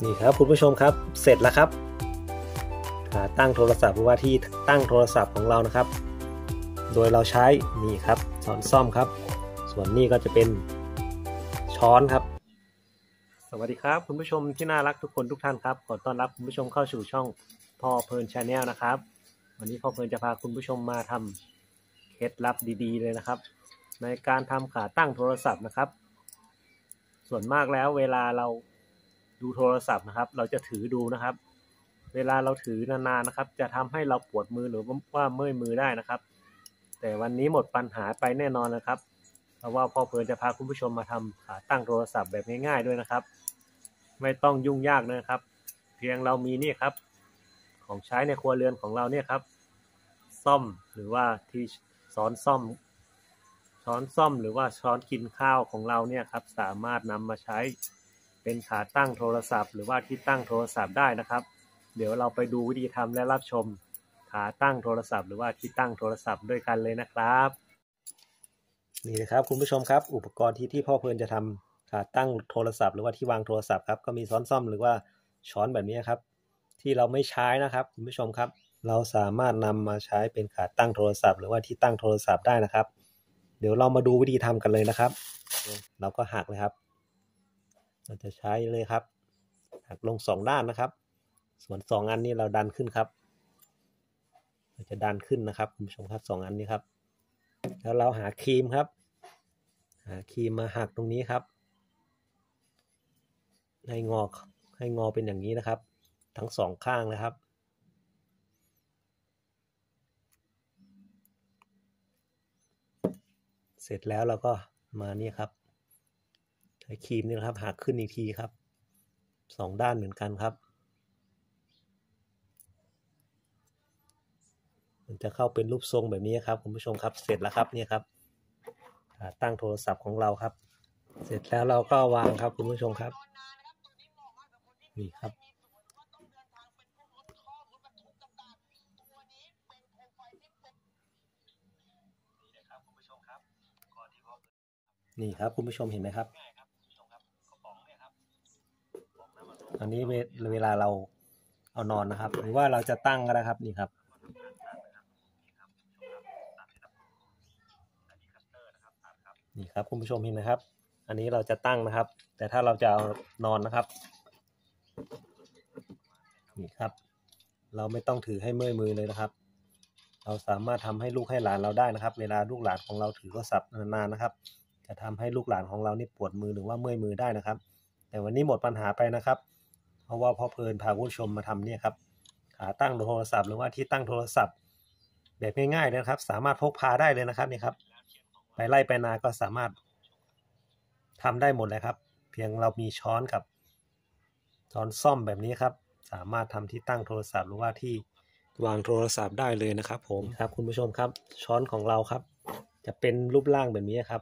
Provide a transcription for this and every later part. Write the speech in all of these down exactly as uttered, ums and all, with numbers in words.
นี่ครับคุณผู้ชมครับเสร็จแล้วครับขาตั้งโทรศัพท์หรือว่าที่ตั้งโทรศัพท์ของเรานะครับโดยเราใช้นี่ครับช้อนซ่อมครับส่วนนี้ก็จะเป็นช้อนครับสวัสดีครับคุณผู้ชมที่น่ารักทุกคนทุกท่านครับขอต้อนรับคุณผู้ชมเข้าสู่ช่องพ่อเพลินชาแนลนะครับวันนี้พ่อเพลินจะพาคุณผู้ชมมาทำเคล็ดลับดีๆเลยนะครับในการทำขาตั้งโทรศัพท์นะครับส่วนมากแล้วเวลาเราดูโทรศัพท์นะครับเราจะถือดูนะครับเวลาเราถือนานๆนะครับจะทำให้เราปวดมือหรือว่าเมื่อยมือได้นะครับแต่วันนี้หมดปัญหาไปแน่นอนนะครับเพราะว่าพ่อเพลินจะพาคุณผู้ชมมาทำขาตั้งโทรศัพท์แบบง่ายๆด้วยนะครับไม่ต้องยุ่งยากนะครับเพียงเรามีนี่ครับของใช้ในครัวเรือนของเราเนี่ยครับซ่อมหรือว่าที่ช้อนซ่อมช้อนซ่อมหรือว่าช้อนกินข้าวของเราเนี่ยครับสามารถนำมาใช้เป็นขาตั้งโทรศัพท์หรือว่าที่ตั้งโทรศัพท์ได้นะครับเดี๋ยวเราไปดูวิธีทำและรับชมขาตั้งโทรศัพท์หรือว่าที่ตั้งโทรศัพท์ด้วยกันเลยนะครับนี่นะครับคุณผู้ชมครับอุปกรณ์ที่ที่พ่อเพลินจะทำขาตั้งโทรศัพท์หรือว่าที่วางโทรศัพท์ครับก็มีช้อนซ่อมหรือว่าช้อนแบบนี้ครับที่เราไม่ใช้นะครับคุณผู้ชมครับเราสามารถนำมาใช้เป็นขาตั้งโทรศัพท์หรือว่าที่ตั้งโทรศัพท์ได้นะครับเดี๋ยวเรามาดูวิธีทำกันเลยนะครับเราก็หักเลยครับเราจะใช้เลยครับหักลงสองด้านนะครับส่วนสองอันนี้เราดันขึ้นครับเราจะดันขึ้นนะครับคุณผู้ชมครับสองอันนี้ครับแล้วเราหาครีมครับหาครีมมาหักตรงนี้ครับให้งอให้งอเป็นอย่างนี้นะครับทั้งสองข้างนะครับเสร็จแล้วเราก็มานี่ครับใช้ครีมนี่นะครับหักขึ้นอีกทีครับสองด้านเหมือนกันครับมันจะเข้าเป็นรูปทรงแบบนี้ครับคุณผู้ชมครับเสร็จแล้วครับนี่ครับขาตั้งโทรศัพท์ของเราครับเสร็จแล้วเราก็วางครับคุณผู้ชมครับนี่ครับนี่ครับคุณผู้ชมเห็นไหมครับอันนี้เวลาเราเอานอนนะครับหรือว่าเราจะตั้งก็ได้ครับนี่ครับนี่ครับคุณผู้ชมเห็นไหมครับอันนี้เราจะตั้งนะครับแต่ถ้าเราจะเอานอนนะครับนี่ครับเราไม่ต้องถือให้เมื่อยมือเลยนะครับเราสามารถทำให้ลูกให้หลานเราได้นะครับเวลาลูกหลานของเราถือโทรศัพท์นานๆนะครับจะทำให้ลูกหลานของเรานี่ปวดมือหรือว่าเมื่อยมือได้นะครับแต่วันนี้หมดปัญหาไปนะครับเพราะว่าพ่อเพลินพาผู้ชมมาทำเนี่ยครับขาตั้งโทรศัพท์หรือว่าที่ตั้งโทรศัพท์แบบง่ายๆนะครับสามารถพกพาได้เลยนะครับนี่ครับไปไล่ไปนาก็สามารถทำได้หมดเลยครับเพียงเรามีช้อนกับช้อนซ่อมแบบนี้ครับสามารถทำที่ตั้งโทรศัพท์หรือว่าที่วางโทรศัพท์ได้เลยนะครับผมครับคุณผู้ชมครับช้อนของเราครับจะเป็นรูปร่างแบบนี้ครับ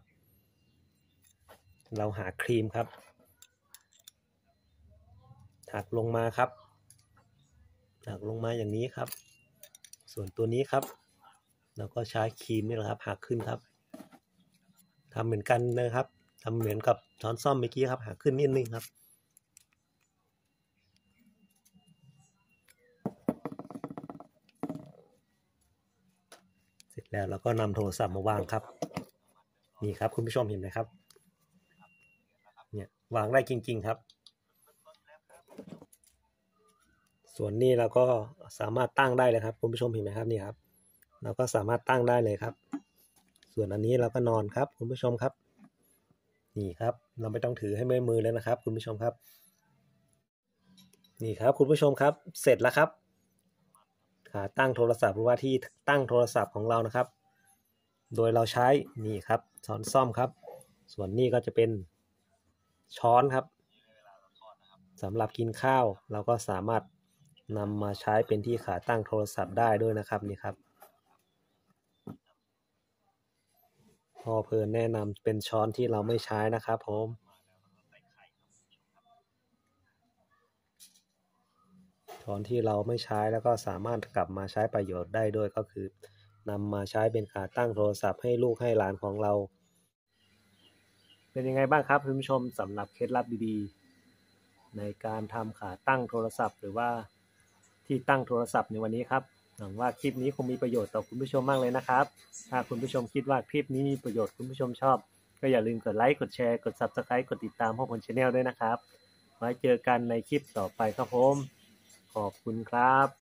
เราหาครีมครับหักลงมาครับหักลงมาอย่างนี้ครับส่วนตัวนี้ครับเราก็ใช้ครีมนี่แหละครับหักขึ้นครับทำเหมือนกันเลยครับทำเหมือนกับช้อนซ่อมเมื่อกี้ครับหักขึ้นนิดนึงครับเสร็จแล้วเราก็นำโทรศัพท์มาวางครับนี่ครับคุณผู้ชมเห็นไหมครับเนี่ยวางได้จริงๆครับส่วนนี้เราก็สามารถตั้งได้เลยครับคุณผู้ชมเห็นไหมครับนี่ครับเราก็สามารถตั้งได้เลยครับส่วนอันนี้เราก็นอนครับคุณผู้ชมครับนี่ครับเราไม่ต้องถือให้เมื่อยมือแล้วนะครับคุณผู้ชมครับนี่ครับคุณผู้ชมครับเสร็จแล้วครับขาตั้งโทรศัพท์หรือว่าที่ตั้งโทรศัพท์ของเรานะครับโดยเราใช้นี่ครับช้อนซ่อมครับส่วนนี้ก็จะเป็นช้อนครับสำหรับกินข้าวเราก็สามารถนำมาใช้เป็นที่ขาตั้งโทรศัพท์ได้ด้วยนะครับนี่ครับพ่อเพลินแนะนำเป็นช้อนที่เราไม่ใช้นะครับผมช้อนที่เราไม่ใช้แล้วก็สามารถกลับมาใช้ประโยชน์ได้ด้วยก็คือนำมาใช้เป็นขาตั้งโทรศัพท์ให้ลูกให้หลานของเราเป็นยังไงบ้างครับคุณผู้ชมสำหรับเคล็ดลับดีในการทำขาตั้งโทรศัพท์หรือว่าที่ตั้งโทรศัพท์ในวันนี้ครับหวังว่าคลิปนี้คงมีประโยชน์ต่อคุณผู้ชมมากเลยนะครับถ้าคุณผู้ชมคิดว่าคลิปนี้มีประโยชน์คุณผู้ชมชอบก็อย่าลืมกดไลค์กดแชร์กด ซับสไครบ์ กดติดตามพวกผม Channel ด้วยนะครับไว้เจอกันในคลิปต่อไปครับผมขอบคุณครับ